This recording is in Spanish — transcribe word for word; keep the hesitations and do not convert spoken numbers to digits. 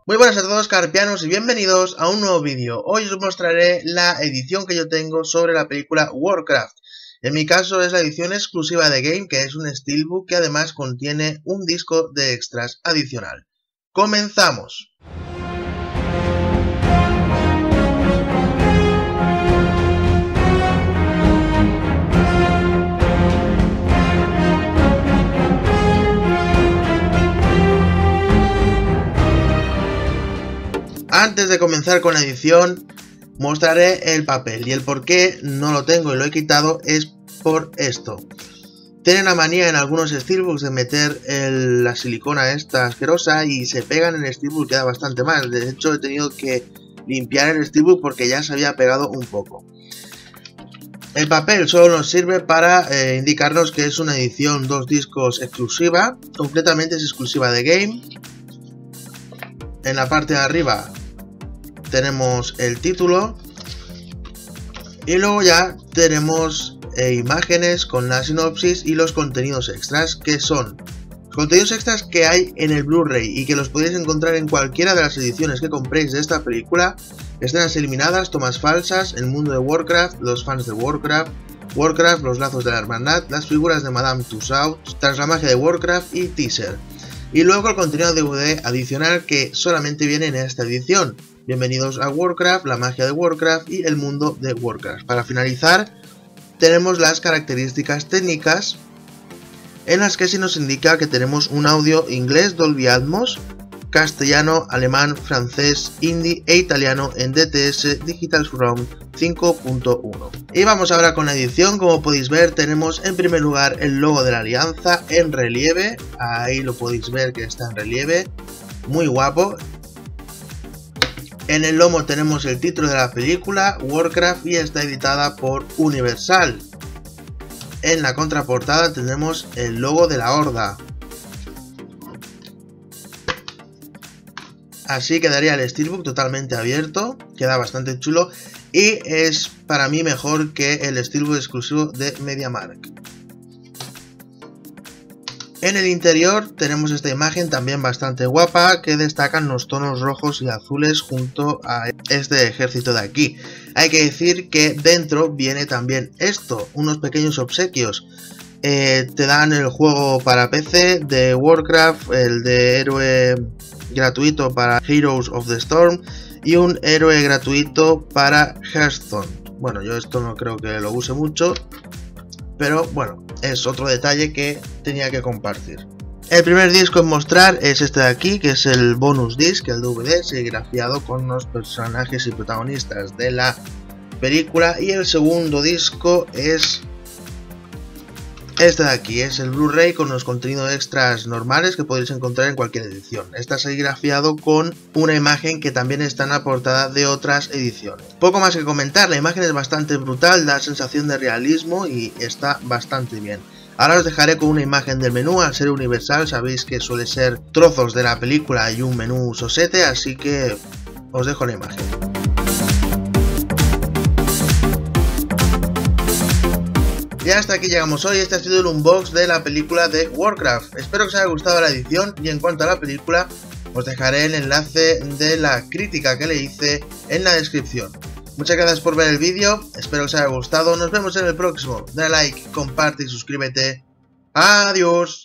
Muy buenas a todos, carpianos, y bienvenidos a un nuevo vídeo. Hoy os mostraré la edición que yo tengo sobre la película Warcraft. En mi caso es la edición exclusiva de Game, que es un steelbook que además contiene un disco de extras adicional. ¡Comenzamos! Antes de comenzar con la edición, mostraré el papel, y el por qué no lo tengo y lo he quitado es por esto. Tienen la manía en algunos steelbooks de meter el, la silicona esta asquerosa y se pegan en el steelbook, queda bastante mal. De hecho, he tenido que limpiar el steelbook porque ya se había pegado un poco. El papel solo nos sirve para eh, indicarnos que es una edición dos discos exclusiva, completamente es exclusiva de Game. En la parte de arriba tenemos el título y luego ya tenemos eh, imágenes con la sinopsis y los contenidos extras, que son los contenidos extras que hay en el Blu-ray y que los podéis encontrar en cualquiera de las ediciones que compréis de esta película. Escenas eliminadas, tomas falsas, el mundo de Warcraft, los fans de Warcraft, Warcraft, los lazos de la hermandad, las figuras de Madame Tussauds, tras la magia de Warcraft y teaser. Y luego el contenido D V D adicional que solamente viene en esta edición. Bienvenidos a Warcraft, la magia de Warcraft y el mundo de Warcraft. Para finalizar, tenemos las características técnicas en las que se nos indica que tenemos un audio inglés Dolby Atmos, castellano, alemán, francés, hindi e italiano en D T S Digital Surround cinco punto uno. Y vamos ahora con la edición. Como podéis ver, tenemos en primer lugar el logo de la alianza en relieve. Ahí lo podéis ver que está en relieve, muy guapo. En el lomo tenemos el título de la película, Warcraft, y está editada por Universal. En la contraportada tenemos el logo de la Horda. Así quedaría el steelbook totalmente abierto, queda bastante chulo y es para mí mejor que el steelbook exclusivo de MediaMarkt. En el interior tenemos esta imagen también bastante guapa que destacan los tonos rojos y azules junto a este ejército de aquí. Hay que decir que dentro viene también esto, unos pequeños obsequios. Eh, te dan el juego para P C de Warcraft, el de héroe gratuito para Heroes of the Storm y un héroe gratuito para Hearthstone. Bueno, yo esto no creo que lo use mucho, pero bueno, es otro detalle que tenía que compartir. El primer disco en mostrar es este de aquí, que es el bonus disc, el D V D, serigrafiado con los personajes y protagonistas de la película, y el segundo disco es este de aquí, es el Blu-ray con los contenidos extras normales que podéis encontrar en cualquier edición. Está serigrafiado con una imagen que también está en la portada de otras ediciones. Poco más que comentar, la imagen es bastante brutal, da sensación de realismo y está bastante bien. Ahora os dejaré con una imagen del menú. Al ser Universal sabéis que suele ser trozos de la película y un menú sosete, así que os dejo la imagen. Y hasta aquí llegamos hoy. Este ha sido el unbox de la película de Warcraft. Espero que os haya gustado la edición, y en cuanto a la película os dejaré el enlace de la crítica que le hice en la descripción. Muchas gracias por ver el vídeo, espero que os haya gustado. Nos vemos en el próximo. Dale like, comparte y suscríbete. Adiós.